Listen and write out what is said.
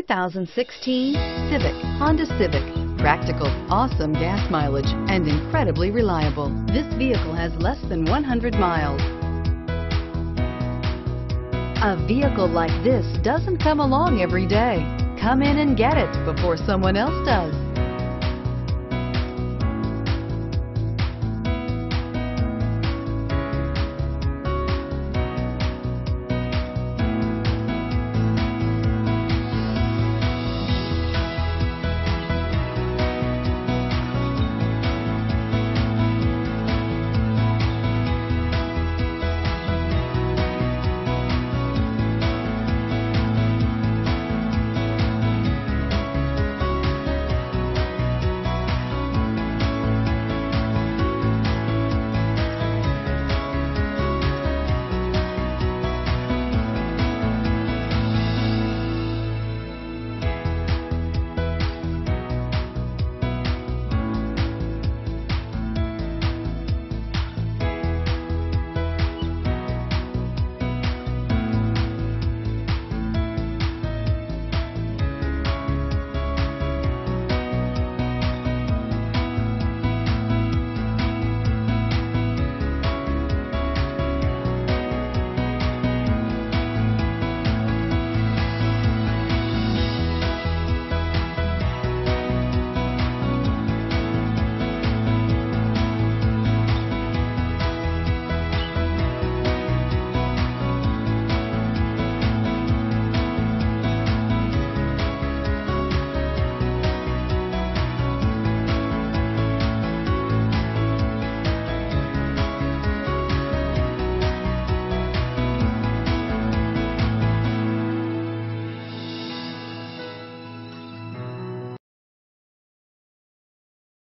2016 Civic, Honda Civic. Practical, awesome gas mileage, and incredibly reliable. This vehicle has less than 100 miles. A vehicle like this doesn't come along every day. Come in and get it before someone else does.